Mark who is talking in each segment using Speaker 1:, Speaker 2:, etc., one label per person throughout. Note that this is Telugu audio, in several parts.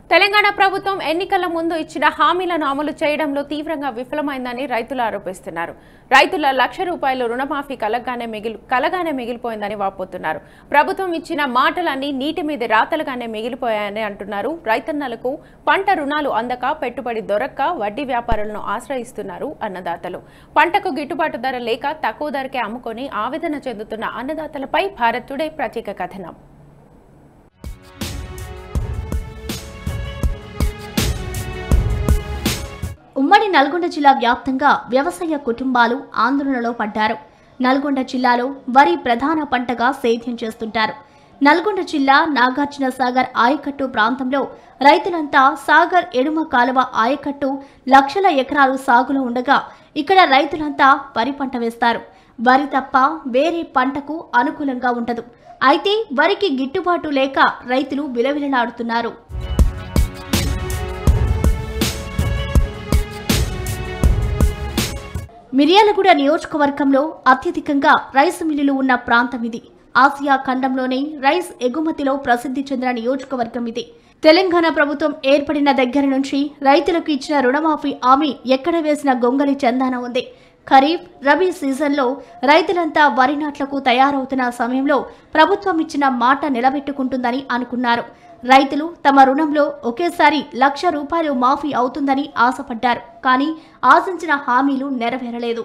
Speaker 1: తెలంగాణ ప్రభుత్వం ఎన్నికల ముందు ఇచ్చిన హామీలను అమలు చేయడంలో తీవ్రంగా విఫలమైందని రైతులు ఆరోపిస్తున్నారు. రైతుల ₹1,00,000 రుణమాఫీ కలగానే మిగిలిపోయిందని వాపోతున్నారు. ప్రభుత్వం ఇచ్చిన మాటలన్నీ నీటి మీద రాతలుగానే మిగిలిపోయాయని అంటున్నారు. రైతన్నలకు పంట రుణాలు అందక, పెట్టుబడి దొరక్క వడ్డీ వ్యాపారులను ఆశ్రయిస్తున్నారు అన్నదాతలు. పంటకు గిట్టుబాటు ధర లేక తక్కువ ధరకే అమ్ముకొని ఆవేదన చెందుతున్న అన్నదాతలపై భారత్ టుడే ప్రత్యేక కథనం.
Speaker 2: ఉమ్మడి నల్గొండ జిల్లా వ్యాప్తంగా వ్యవసాయ కుటుంబాలు ఆందోళనలో పడ్డారు. నల్గొండ జిల్లాలో వరి ప్రధాన పంటగా సేద్యం చేస్తుంటారు. నల్గొండ జిల్లా నాగార్జున సాగర్ ఆయకట్టు ప్రాంతంలో రైతులంతా సాగర్ ఎడుమ కాలువ ఆయకట్టు లక్షల ఎకరాలు సాగులో ఉండగా ఇక్కడ రైతులంతా వరి పంట వేస్తారు. వరి తప్ప వేరే పంటకు అనుకూలంగా ఉండదు. అయితే వరికి గిట్టుబాటు లేక రైతులు విలవిలలాడుతున్నారు. మిర్యాలగూడ నియోజకవర్గంలో అత్యధికంగా రైసు మిల్లులు ఉన్న ప్రాంతం ఇది. ఆసియా ఖండంలోనే రైస్ ఎగుమతిలో ప్రసిద్ధి చెందిన నియోజకవర్గం ఇది. తెలంగాణ ప్రభుత్వం ఏర్పడిన దగ్గర నుంచి రైతులకు ఇచ్చిన రుణమాఫీ హామీ ఎక్కడ వేసిన గొంగలి చందాన ఉంది. ఖరీఫ్, రబీ సీజన్లో రైతులంతా వరి నాట్లకు తయారవుతున్న సమయంలో ప్రభుత్వం ఇచ్చిన మాట నిలబెట్టుకుంటుందని అనుకున్నారు. రైతులు తమ రుణంలో ఒకేసారి ₹1,00,000 మాఫీ అవుతుందని ఆశపడ్డారు. కానీ ఆశించిన హామీలు నెరవేరలేదు.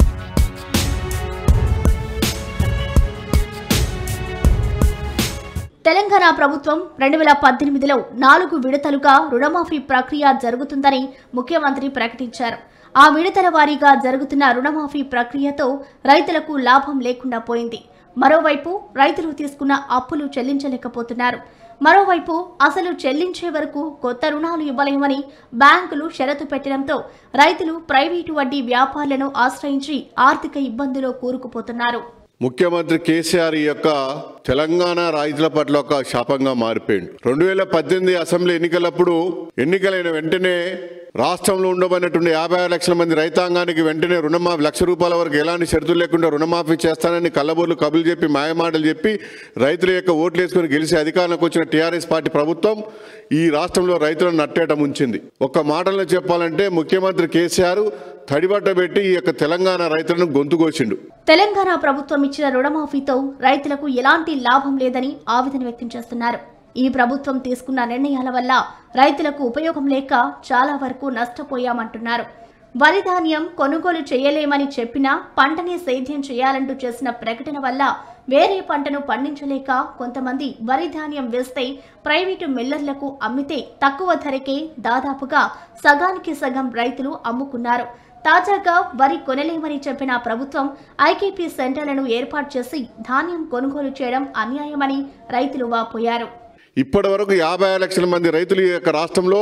Speaker 2: తెలంగాణ ప్రభుత్వం 2018లో 4 విడతలుగా రుణమాఫీ ప్రక్రియ జరుగుతుందని ముఖ్యమంత్రి ప్రకటించారు. ఆ విడతల వారీగా జరుగుతున్న రుణమాఫీ ప్రక్రియతో రైతులకు లాభం లేకుండా పోయింది. మరోవైపు రైతులు తీసుకున్న అప్పులు చెల్లించలేకపోతున్నారు. మరోవైపు అసలు చెల్లించే వరకు కొత్త రుణాలు ఇవ్వలేమని బ్యాంకులు షరతు పెట్టడంతో రైతులు ప్రైవేటు వడ్డీ వ్యాపారులను ఆశ్రయించి ఆర్థిక ఇబ్బందులో కూరుకుపోతున్నారు.
Speaker 3: ముఖ్యమంత్రి కేసీఆర్ యొక్క తెలంగాణ రైతుల పట్ల ఒక శాపంగా మారిపోయింది. 2018 అసెంబ్లీ ఎన్నికలప్పుడు ఎన్నికలైన వెంటనే రాష్ట్రంలో ఉండబడినటువంటి 56 లక్షల మంది రైతాంగానికి వెంటనే రుణమాఫీ ₹1,00,000 వరకు ఎలాంటి షరతులు లేకుండా రుణమాఫీ చేస్తానని కళ్ళబోర్లు కబులు చెప్పి మాయమాటలు చెప్పి రైతుల యొక్క ఓట్లు వేసుకుని గెలిచి అధికారంలోకి వచ్చిన టీఆర్ఎస్ పార్టీ ప్రభుత్వం ఈ రాష్ట్రంలో రైతులను నట్టేట ముంచింది. ఒక్క మాటలో చెప్పాలంటే ముఖ్యమంత్రి కేసీఆర్ తడిబట్ట పెట్టి ఈ యొక్క తెలంగాణ రైతులను గొంతుకోసిండు.
Speaker 2: తెలంగాణ ప్రభుత్వం ఇచ్చిన రుణమాఫీతో రైతులకు ఎలాంటి లాభం లేదని ఆవేదన వ్యక్తం చేస్తున్నారు. ఈ ప్రభుత్వం తీసుకున్న నిర్ణయాల వల్ల రైతులకు ఉపయోగం లేక చాలా వరకు నష్టపోయామంటున్నారు. వరి ధాన్యం కొనుగోలు చేయలేమని చెప్పినా పంటనే సేద్యం చేయాలంటూ చేసిన ప్రకటన వల్ల వేరే పంటను పండించలేక కొంతమంది వరి ధాన్యం వేస్తే ప్రైవేటు మిల్లర్లకు అమ్మితే తక్కువ ధరకే దాదాపుగా సగానికి సగం రైతులు అమ్ముకున్నారు. తాజాగా వరి కొనలేమని చెప్పిన ప్రభుత్వం ఐకేపీ సెంటర్లను ఏర్పాటు చేసి ధాన్యం కొనుగోలు చేయడం అన్యాయమని రైతులు వాపోయారు.
Speaker 3: ఇప్పటి వరకు 56 లక్షల మంది రైతులు ఈ యొక్క రాష్ట్రంలో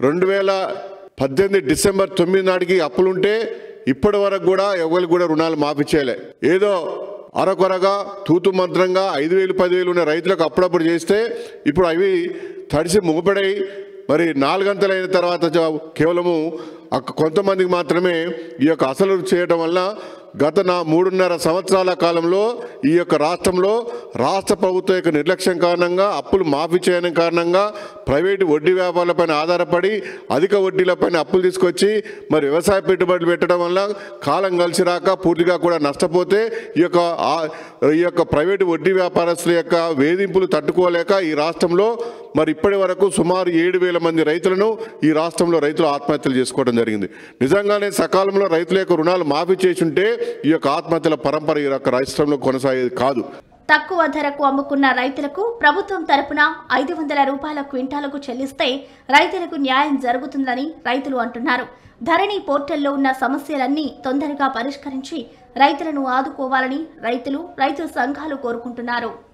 Speaker 3: 2018 డిసెంబర్ 9 నాటికి అప్పులుంటే ఇప్పటి వరకు కూడా ఎవరికి కూడా రుణాలు మాఫీ చేయలే. ఏదో అరకొరగా తూతు మంత్రంగా 5,000 10,000 ఉన్న రైతులకు అప్పుడప్పుడు చేస్తే ఇప్పుడు అవి తడిసి మూపడై మరి 4 గంటలైన తర్వాత కేవలము కొంతమందికి మాత్రమే ఈ యొక్క అసలు చేయడం వల్ల గత 3.5 సంవత్సరాల కాలంలో ఈ యొక్క రాష్ట్రంలో రాష్ట్ర ప్రభుత్వం యొక్క నిర్లక్ష్యం కారణంగా అప్పులు మాఫీ చేయడం కారణంగా ప్రైవేటు వడ్డీ వ్యాపారాలపైన ఆధారపడి అధిక వడ్డీలపైన అప్పులు తీసుకొచ్చి మరి వ్యవసాయ పెట్టుబడులు పెట్టడం వల్ల కాలం కలిసి రాక పూర్తిగా కూడా నష్టపోతే ఈ యొక్క ప్రైవేటు వడ్డీ వ్యాపారస్తుల యొక్క వేధింపులు తట్టుకోలేక ఈ రాష్ట్రంలో మరి ఇప్పటి వరకు సుమారు 7,000 మంది రైతులను ఈ రాష్ట్రంలో రైతులు ఆత్మహత్యలు చేసుకోవడం జరిగింది. నిజంగానే సకాలంలో రైతుల యొక్క రుణాలు మాఫీ చేసి ఉంటే ఈ యొక్క ఆత్మహత్యల పరంపర ఈ యొక్క రాష్ట్రంలో కొనసాగేది కాదు.
Speaker 2: తక్కువ ధరకు అమ్ముకున్న రైతులకు ప్రభుత్వం తరపున ₹500 క్వింటాలకు చెల్లిస్తే రైతులకు న్యాయం జరుగుతుందని రైతులు అంటున్నారు. ధరణి పోర్టల్లో ఉన్న సమస్యలన్నీ తొందరగా పరిష్కరించి రైతులను ఆదుకోవాలని రైతు సంఘాలు కోరుకుంటున్నారు.